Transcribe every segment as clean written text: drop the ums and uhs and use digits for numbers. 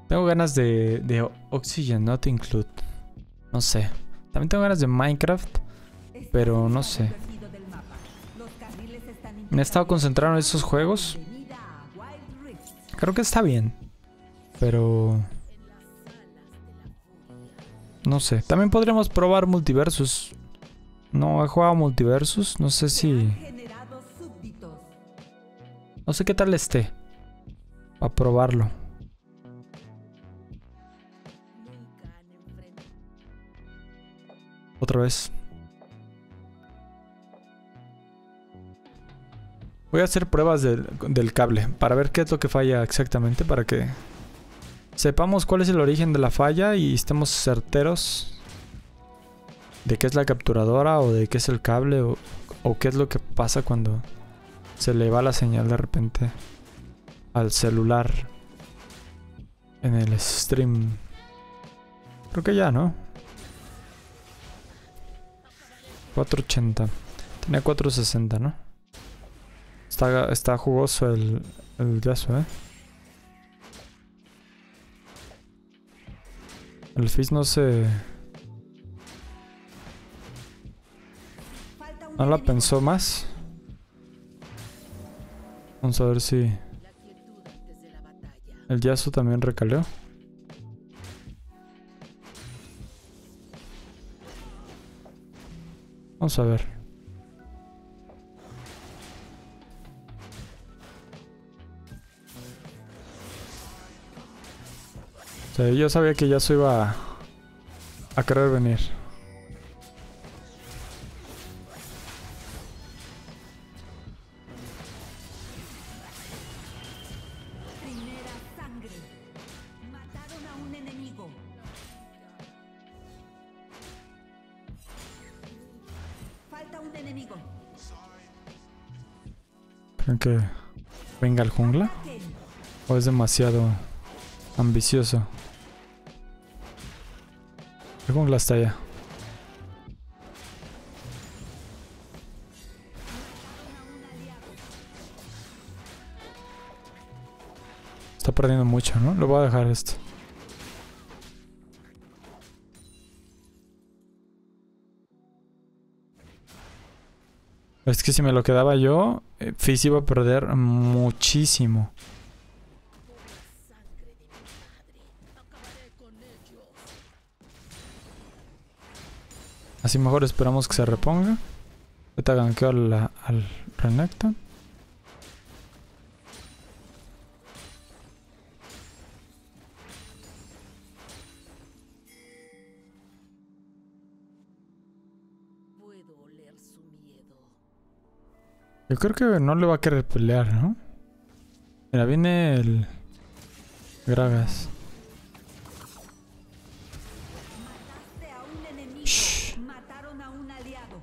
Tengo ganas de Oxygen Not Include. No sé. También tengo ganas de Minecraft, pero no sé. Me he estado concentrando en esos juegos. Creo que está bien, pero no sé. También podríamos probar Multiversus. No he jugado Multiversus. No sé si... No sé qué tal esté. A probarlo. Otra vez. Voy a hacer pruebas del cable para ver qué es lo que falla exactamente, para que sepamos cuál es el origen de la falla y estemos certeros de qué es la capturadora o de qué es el cable o qué es lo que pasa cuando se le va la señal de repente al celular en el stream. Creo que ya, ¿no? 480. Tenía 460, ¿no? Está jugoso el Yasuo, ¿eh? El Fizz no se... ¿No la pensó más? Vamos a ver si... El Yasuo también recaleó. Vamos a ver. O sea, yo sabía que Yasuo iba a querer venir. Primera sangre. Mataron a un enemigo. Falta un enemigo. ¿Creen que venga el jungla? ¿O es demasiado ambicioso? El jungla está allá. Está perdiendo mucho, ¿no? Lo voy a dejar esto. Es que si me lo quedaba yo, Fizz iba a perder muchísimo. Así mejor esperamos que se reponga. Ahorita ganqueo al Renekton. Puedo oler su miedo. Yo creo que no le va a querer pelear, ¿no? Mira, viene el Gragas. Mataste a un enemigo. Shh. Mataron a un aliado.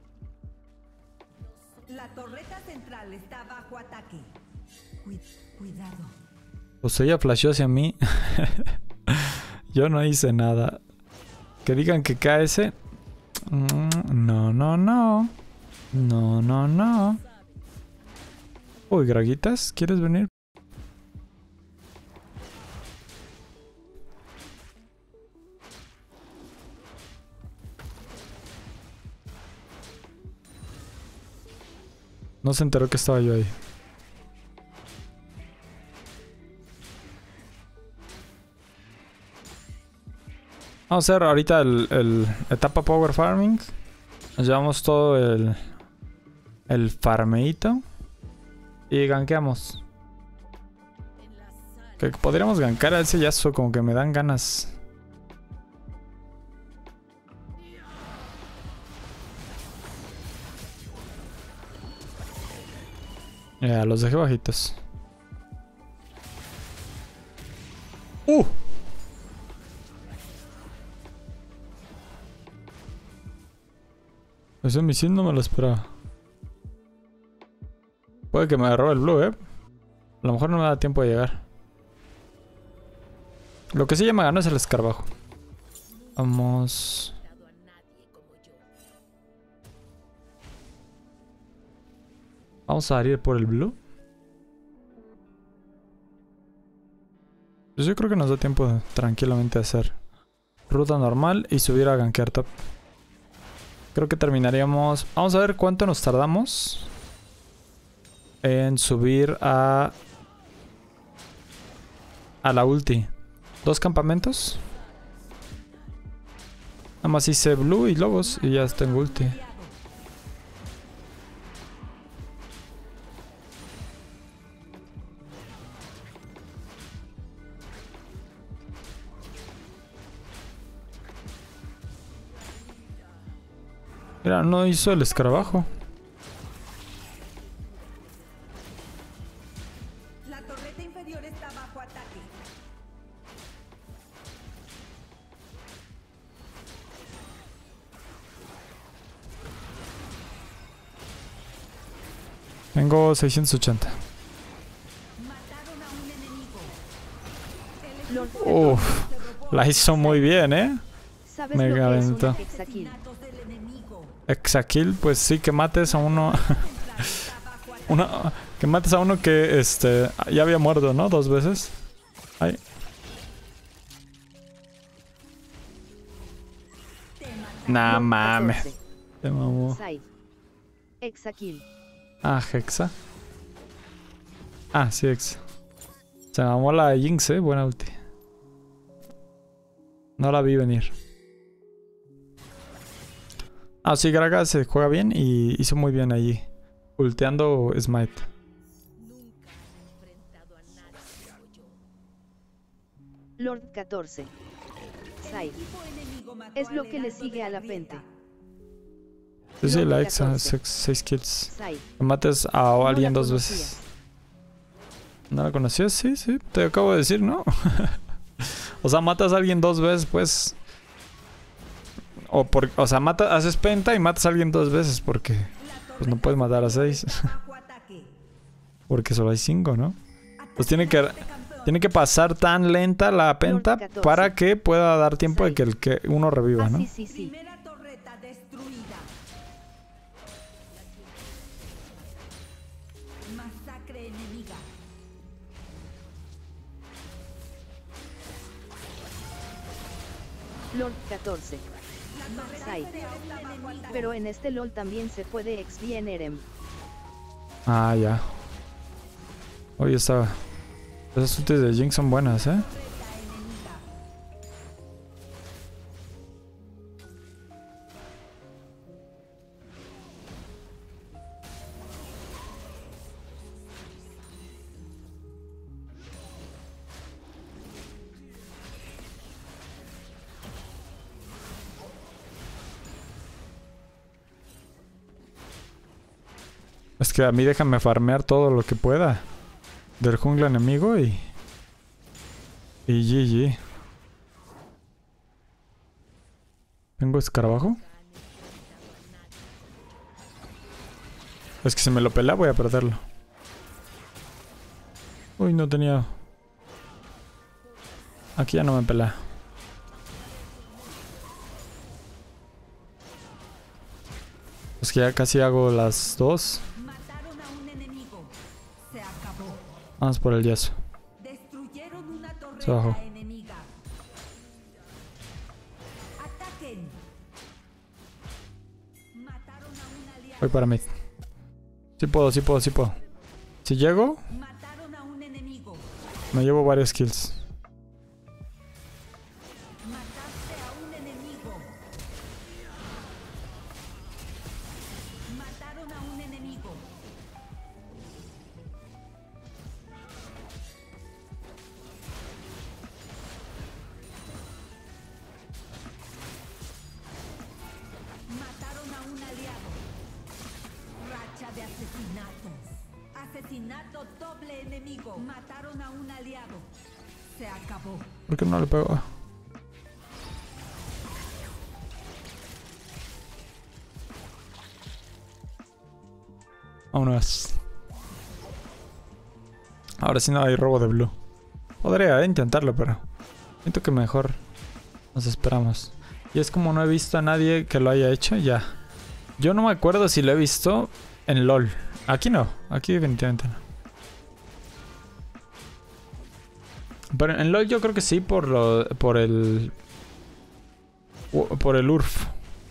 La torreta central está bajo ataque. Cuidado. Pues ella flasheó hacia mí. Yo no hice nada. Que digan que KS. No, no, no. No, no, no. Uy, Graguitas, ¿quieres venir? No se enteró que estaba yo ahí. Vamos a hacer ahorita el etapa Power Farming. Nos llevamos todo el farmeito. Y gankeamos. Que podríamos gankar a ese Yasuo, como que me dan ganas. Ya, los dejé bajitos. Ese misil no me lo esperaba. Puede que me robe el blue, A lo mejor no me da tiempo de llegar. Lo que sí ya me ganó es el escarabajo. Vamos. Vamos a ir por el blue. Pues yo creo que nos da tiempo de, tranquilamente de hacer ruta normal y subir a gankear top. Creo que terminaríamos... Vamos a ver cuánto nos tardamos en subir a la ulti. 2 campamentos. Nada más hice blue y lobos y ya tengo ulti. Mira, no hizo el escarabajo. La torreta inferior está bajo ataque. Tengo 680. Mataron a un enemigo. Uf, la hizo muy bien, ¿eh? ¿Sabes Mega lo que es venta. una hexakill? Asesinatos del enemigo. Hexakill, pues sí, que mates a uno. Que mates a uno que ya había muerto, ¿no? 2 veces. Ay. Nah, mames. 14. Te mamó. Side. Hexakill. Ah, Hexa. Ah, sí, Hexa. Se mamó la Jinx, buena ulti. No la vi venir. Ah, sí, Gragas se juega bien y hizo muy bien allí. Ulteando Smite. Lord 14. Side. Es lo que le sigue a la pente. Sí, sí, la Lord Hexa, 14. 6 kills. Side. Que mates a No alguien la 2 conocías. veces. ¿No la conocías? Sí, sí, te acabo de decir, ¿no? O sea, matas a alguien 2 veces, pues. O sea, haces penta y matas a alguien 2 veces porque pues no puedes matar a 6. Bajo ataque. Porque solo hay 5, ¿no? Pues tiene que pasar tan lenta la penta 14. para que pueda dar tiempo de que el que uno reviva, Ah, ¿no? sí, sí, sí. Primera torreta destruida. Masacre enemiga. Lord 14. Side. Pero en este LOL también se puede XP en Erem. Ah, ya. Oye, estaba. Esas ultis de Jinx son buenas, ¿eh? Es que a mí déjame farmear todo lo que pueda del jungla enemigo y GG. ¿Tengo escarabajo? Es que si me lo pelea voy a perderlo. Uy, no tenía... Aquí ya no me pelea. Es que ya casi hago las 2. Mataron a un enemigo. Se acabó. Vamos por el yeso. Destruyeron una Se bajó. torreta enemiga. Ataquen. Mataron a un aliado. Voy para mid. Sí puedo, sí puedo, sí puedo. Si llego, Mataron a un enemigo. me llevo varios kills. Mataste a un enemigo. Mataron a un enemigo. Mataron a un aliado. Racha de asesinatos. Asesinato doble enemigo. Mataron a un aliado. Se acabó. ¿Por qué no le pego? Ah. Vámonos. Ahora sí no hay robo de blue. Podría intentarlo, pero siento que mejor nos esperamos. Y es como no he visto a nadie que lo haya hecho, ya. Yo no me acuerdo si lo he visto en LOL. Aquí no, aquí definitivamente no. Pero en LoL yo creo que sí por el URF.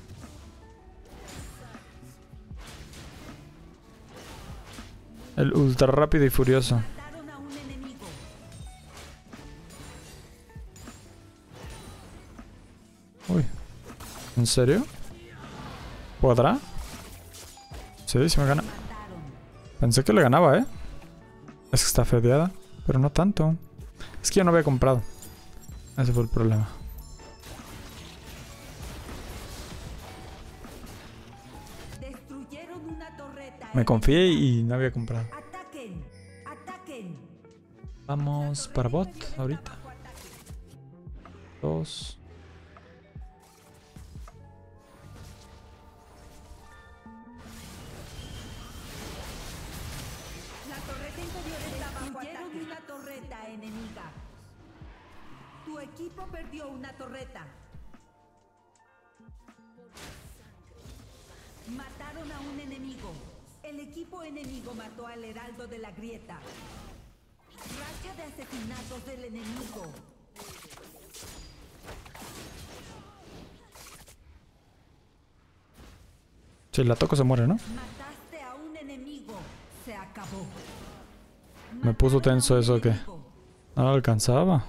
El ultra rápido y furioso. Mataron a un enemigo. Uy. ¿En serio? ¿Podrá? Sí, sí me gana. Mataron. Pensé que le ganaba, ¿eh? Es que está fedeada, pero no tanto. Es que yo no había comprado. Ese fue el problema. Destruyeron una torreta. Me confié y no había comprado. Ataquen. Ataquen. Vamos para bot ahorita. 2. La torreta inferior está bajo ataque. Destruyeron una torreta enemiga. Tu equipo perdió una torreta. Mataron a un enemigo. El equipo enemigo mató al heraldo de la grieta. Racha de asesinatos del enemigo. Si la toco se muere, ¿no? Mataste a un enemigo. Se acabó. Me puso tenso eso que no lo alcanzaba.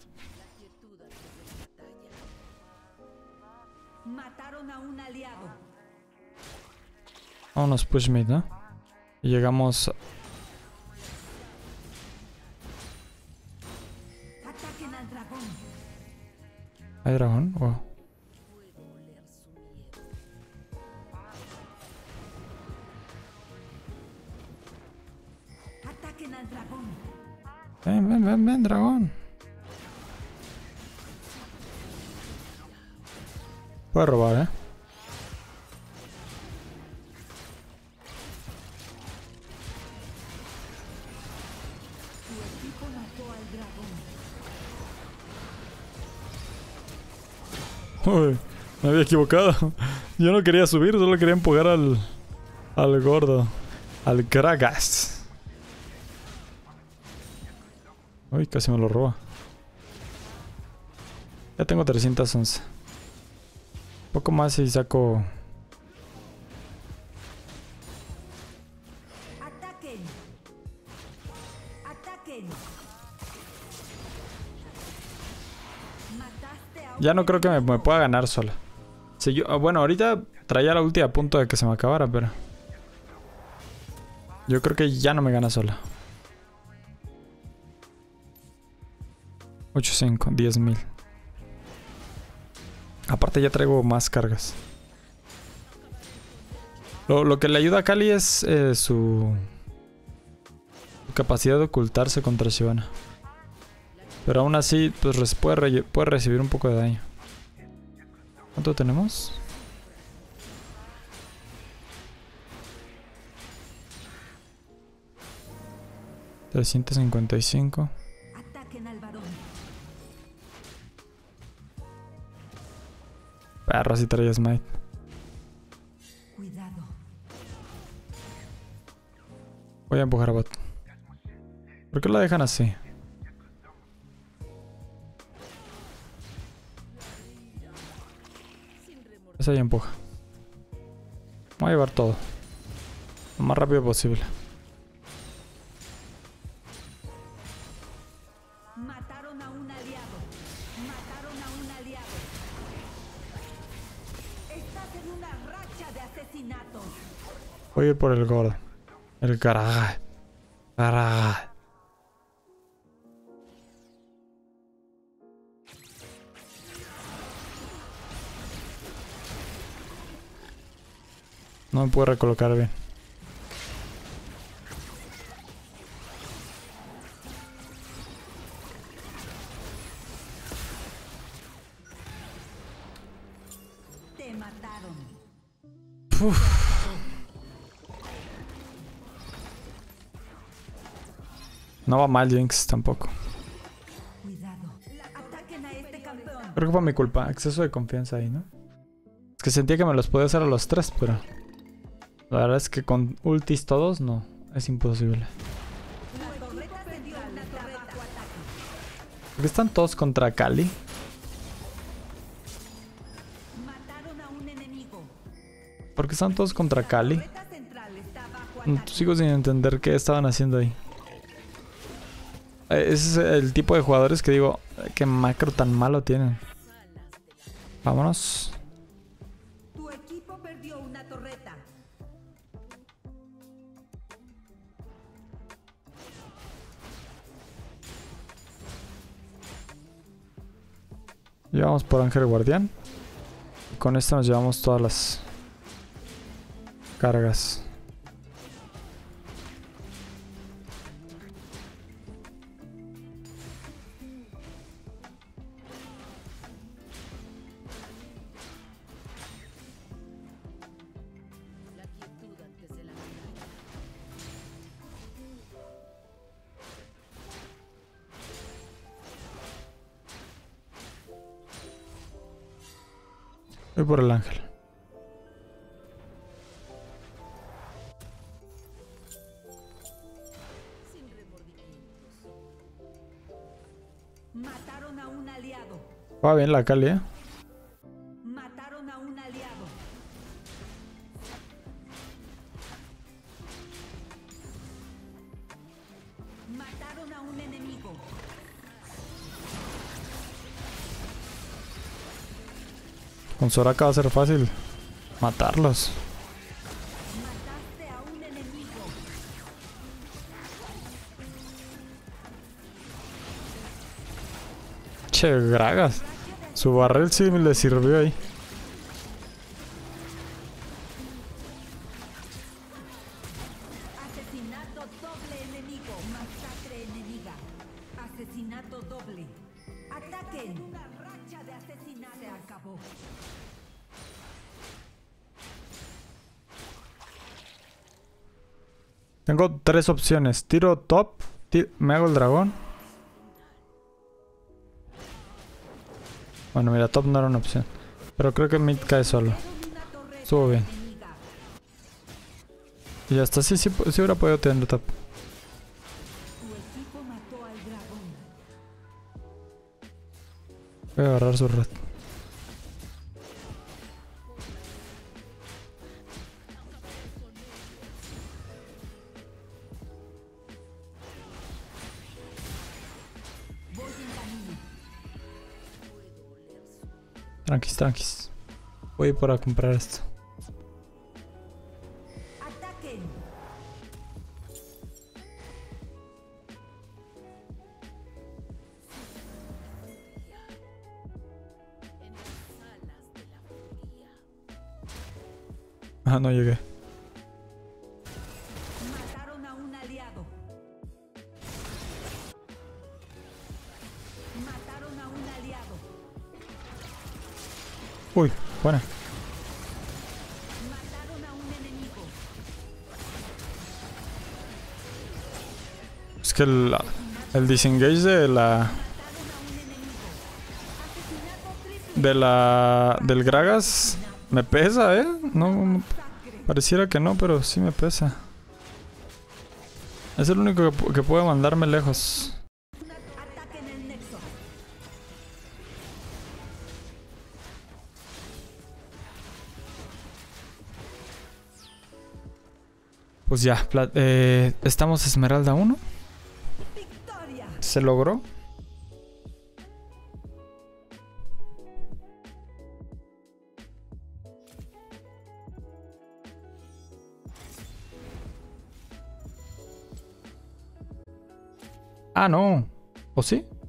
Mataron a un aliado. Vámonos push mid, ¿no? Y llegamos. Ataquen al dragón. ¿Hay dragón? Wow. Ataquen al dragón. Ven, ven, ven, ven, dragón. Puede robar, ¿eh? Tu equipo mató al dragón. Uy, me había equivocado. Yo no quería subir, solo quería empujar al gordo. Al Gragas. Uy, casi me lo roba. Ya tengo 311. Poco más y saco. Ataquen. Ataquen. Mataste a un Ya no creo que me pueda ganar sola. Si yo, bueno, ahorita traía la ulti a punto de que se me acabara, pero yo creo que ya no me gana sola. 8.5, 10.000. Aparte ya traigo más cargas. Lo que le ayuda a Kali es su capacidad de ocultarse contra Shyvana. Pero aún así, pues puede recibir un poco de daño. ¿Cuánto tenemos? $355. Ataquen al varón. Perro, si traía smite. Cuidado. Voy a empujar a bot. ¿Por qué la dejan así? Esa ya empuja. Voy a llevar todo. Lo más rápido posible. Mataron a un aliado. Mataron a un aliado. Estás en una racha de asesinatos. Voy a ir por el gordo. El Garaga. Garaga. No me puedo recolocar bien. Te mataron. No va mal Jinx tampoco. Cuidado. Ataquen a este campeón. Creo que fue mi culpa. Exceso de confianza ahí, ¿no? Es que sentía que me los podía hacer a los tres, pero la verdad es que con ultis todos no. Es imposible. La torreta central está bajo ataque. ¿Por qué están todos contra Cali? Mataron a un enemigo. ¿Por qué están todos contra Cali? La torreta central está bajo ataque. Sigo sin entender qué estaban haciendo ahí. Ese es el tipo de jugadores que digo, qué macro tan malo tienen. Vámonos. Tu equipo perdió una torreta. Llevamos por Ángel Guardián. Y con esto nos llevamos todas las cargas. La quietud antes de la batalla. Voy por el Ángel. Sin remordimientos. Mataron a un aliado. Va bien la Cali, ¿eh? Mataron a un aliado. Mataron a un enemigo. Con Soraka va a ser fácil matarlos. Mataste a un enemigo. Che, Gragas. Su barril sí le sirvió ahí. Asesinato doble enemigo. Masacre enemiga. Asesinato doble. Ataquen. Una racha de asesinato se acabó. Tengo tres opciones. Tiro top, me hago el dragón. Bueno, mira, top no era una opción. Pero creo que mid cae solo. Una torreta Estuvo bien. enemiga. Y hasta sí hubiera podido tener top. Tu equipo mató al dragón. Voy a agarrar su red. Voy en camino. Tranquis, tranquis. Voy por a comprar esto. Ataquen. En las alas de la furia. Ah, no llegué. Mataron a un aliado. Mataron a un aliado. Uy, buena. Mataron a un enemigo. Es que el disengage de la... del Gragas me pesa, ¿eh? No, pareciera que no, pero sí me pesa. Es el único que puede mandarme lejos. Ataquen el nexo. Pues ya, estamos Esmeralda 1. Victoria. Se logró. Ah, no. ¿O sí?